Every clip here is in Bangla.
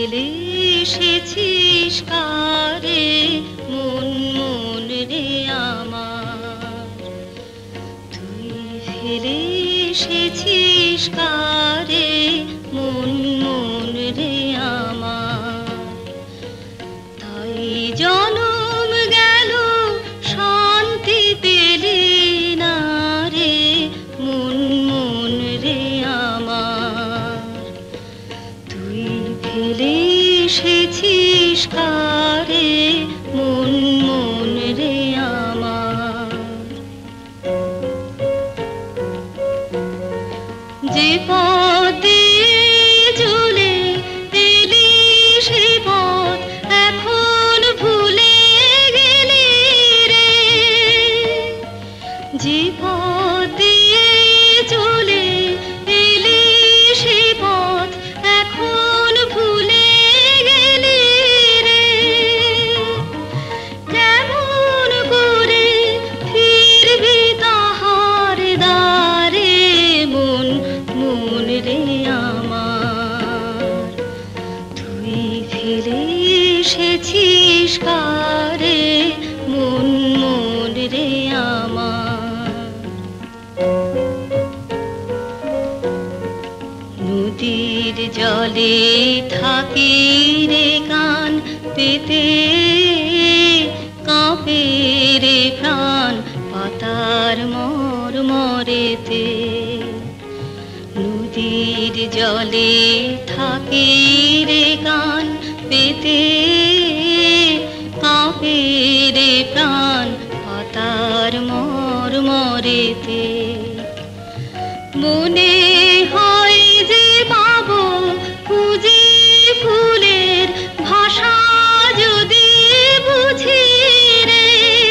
ফেলে এসেছিস কারে মন মন রে আমার, তুই ফেলে এসেছিস কারে মন মন রে আমার। তাই জনম গেল শান্তি পেলি না রে মন মন রে আমার, তুই ফেলে এসেছিস কারে মন মন রে আমার। যে পথে চলে এলি সে পথ এখন ভুলে গেলি রে, যে পথে চলে এলি সে পথ এখন ভুলে গেলি রে। কেমন করে ফিরবি তাহার দ্বারে মন মন রে আমার, তুই ফিরে এসেছিস কারে মন মন রে আমার। নদীর জলে থাকি রে কান পেতে, কাঁপে রে প্রাণ পাতার মরমরেতে। নদীর জলে থাকি রে কান পেতে, কাঁপে রে প্রাণ পাতার মরমরেতে। মনে হয় যে পাবো খুঁজি ফুলের ভাষা যদি বুঝি রে,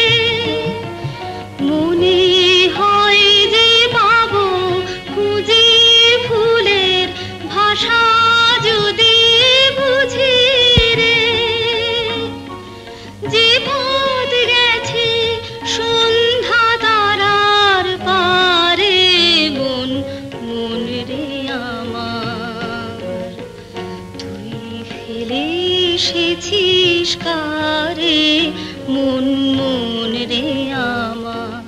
মনে হয় যে পাবো খুঁজি ফুলের ভাষা যদি বুঝি রে। যে পথ গেছে সন্ধ্যা তারার পারে মন মন রে আমার, তুই ফেলে এসেছিস কারে মন মন রে আমার।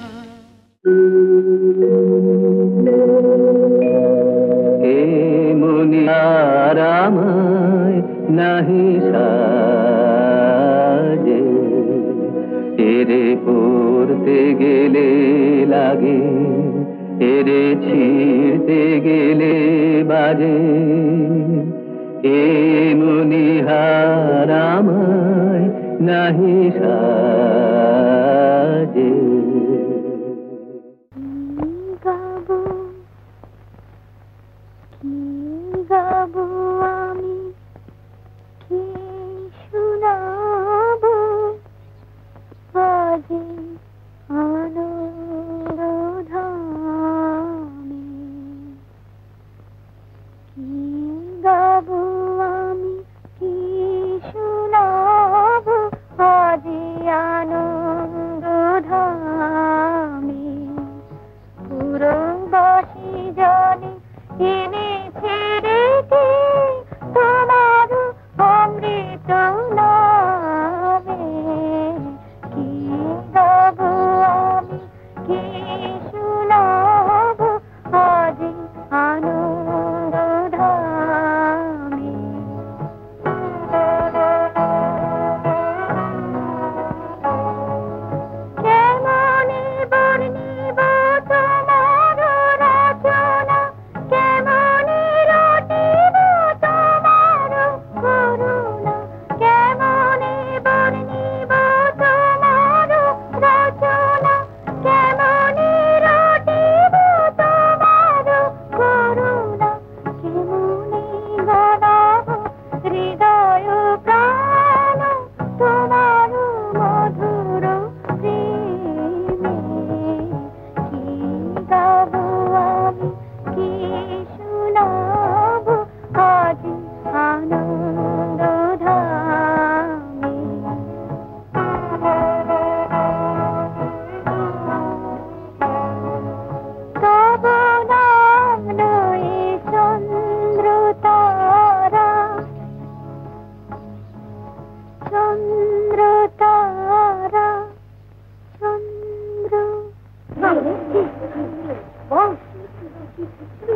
এ মনি আর আমায় নাহি সাজে, এরে পড়তে গেলে লাগে, এরে ছিঁড়তে গেলে বাজে। এ মনি আর আমায় নাহি সাজে। গাবো আমি কি শোনাবো বাজে আনন্দধামে, কি গাবো আমি কি শোনাবো বাজে আনন্দধামে। পুরো বাসি জানে এনেছে রেখে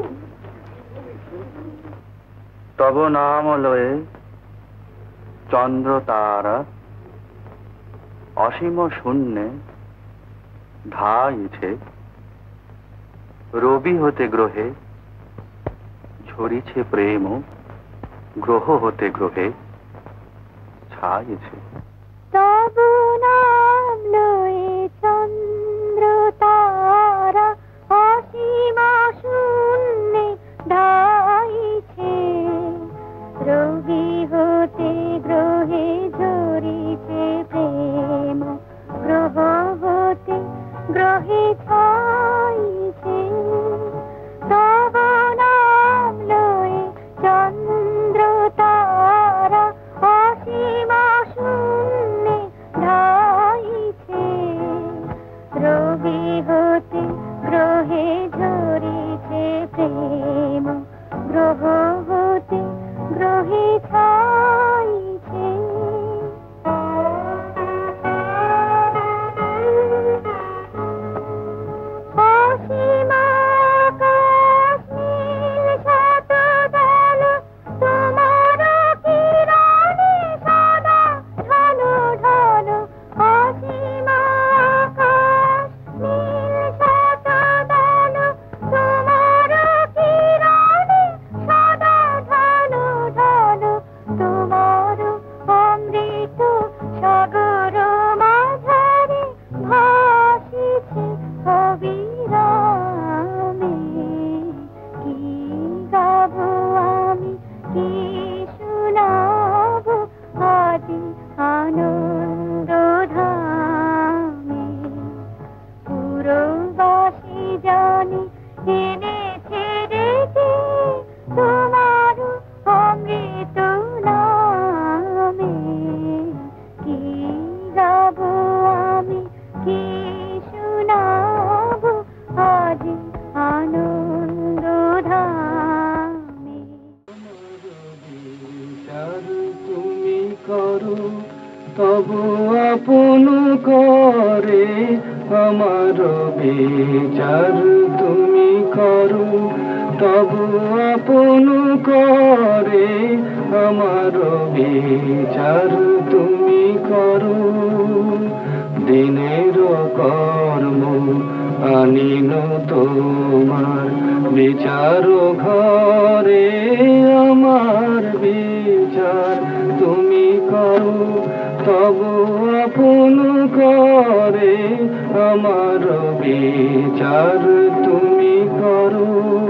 তব নাম লয়ে চন্দ্র তারা অসীম শূন্যে ধাইছে, রবি হতে গ্রহে ঝরিছে প্রেম, গ্রহ হতে গ্রহে ছাইছে। তব নাম লয়ে চন্দ্র তারা অসীমা শূন্যে ধাইছে, রবি হতে গ্রহে ঝরিছে প্রেম, গ্রহ হতে গ্রহে ছাইছে। তব নাম লয়ে চন্দ্র তারা অসীমা শূন্যে ধাইছে, রবি হতে গ্রহে ঝরিছে প্রেম, গ্রহ হতে গ্রহে ছাইছে। অসীম আকাশ নীল শতদল, তোমার কিরণে সদা ঢালো ঢালো। অসীম আকাশ নীল শতদল, তোমার কিরণে সদা ঢালো ঢালো। তোমার অমৃত সাগর মাঝারে ভাসিছে অবিরামে। কি গাব আমি, কি শোনাব আজি আনন্দ ধামে। পুরবাসী জানি এনেছে রেখে তোমার অমৃত নামে। কি গাব আমি, কি শোনাব আজি আনন্দ ধামে। তুমি করো তব আপন করে আমার বিচার, তুমি করো তব আপন করে আমার বিচার, তুমি করো। দিনের কর্ম আনিল তোমার বিচার ঘরে, আমার বিচার তুমি করো তব আপন করে আমার বিচার তুমি করো।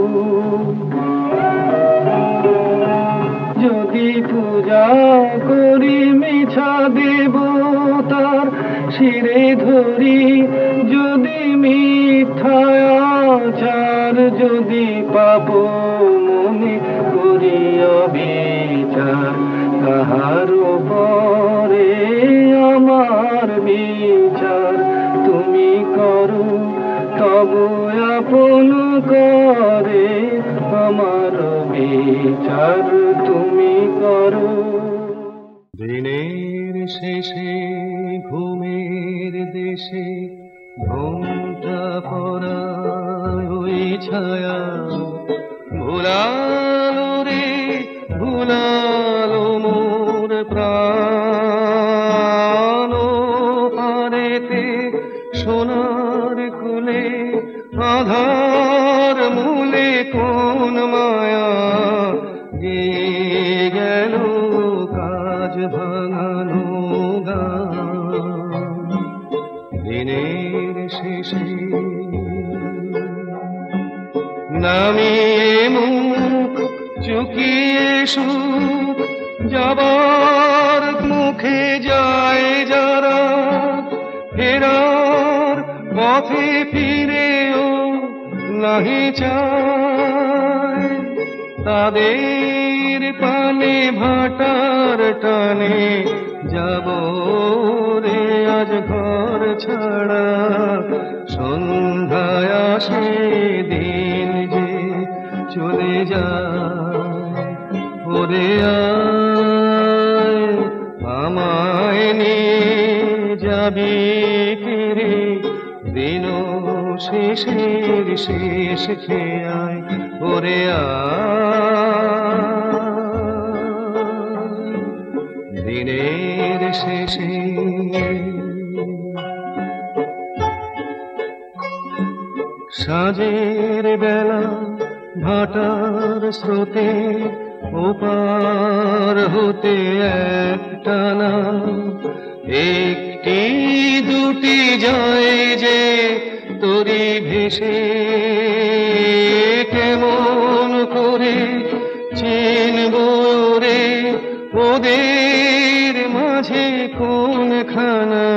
যদি পূজা করি মিছা দেবতার শিরে ধরি, যদি মিথ্যাচার, যদি পাপ মনে করি অবিচার, কাহার পরে আমার বিচার তুমি করো তব আপন করে আমার বিচার তুমি করো। দিনের শেষে ঘুমের দেশে ঘুমটা পড়ায় ওই ছায়া, ভুলালো রে ভুলালো মোর প্রাণ, পারেতে সোনার কুলে আধার মূলে কোন মায়া গিয়ে গেল কাজ ভাঙানো গান। দিনের শেষে নামিয়ে মুখ চুকিয়ে সুখ যাবার মুখে যায় যারা, ফেরার পথে ফিরেও নাহি চায়, তাদের পানে ভাটার টানে যাব রে আজ ঘর ছাড়া। সন্ধ্যায় আসে দিন যে চলে যায়, ওরে আয় আমায় নিয়ে যাবি ফিরে দিন শেষের শেষ খেয়ায়, ও ওরে দিনের শেষে সাঁঝের বেলা ভাটার স্রোতে ওপার হতে একটানা একটি দুটি যায় যে তরি ভেসে কেমন করে চিনব রে ওদের মাঝে কোনখানা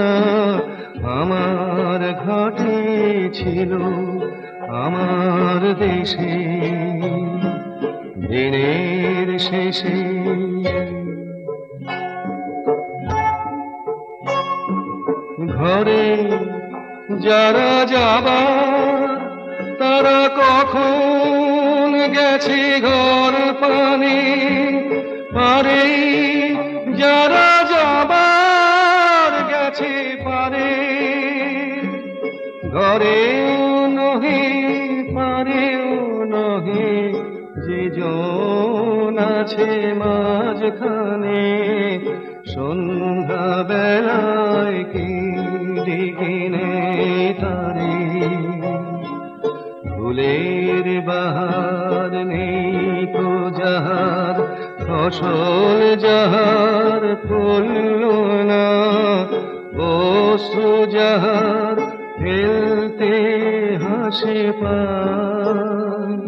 আমার ঘাটে ছিল আমার দেশে দিনের শেষে ঘরে যারা যাবার তারা কখন গেছে ঘর পানে পারে যারা যাবার গেছে পারে ঘরেও নহে পারেও নহে যে জন আছে মাঝখানে সন্ধ্যা বেলায় কি ডেকেনে তারে ফুলের বাহার নেই কো যাহার ফসল যাহার ফলল না অশ্রু যাহার ফেলতে হাসে পায়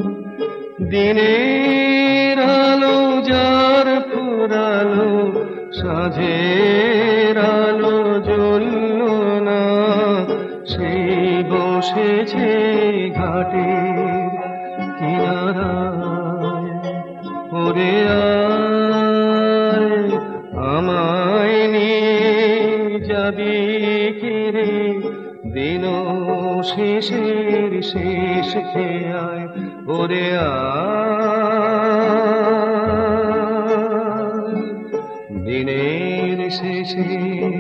দিনের আলো যার ফুরালো সাঁঝের আলো জ্বলল না সেই বসেছে ঘাটের কিনারায় ওরে আয় আমায় নিয়ে যাবি কিরে দিন শেষের শেষ খেয়ায় ওরে দিনের শেষে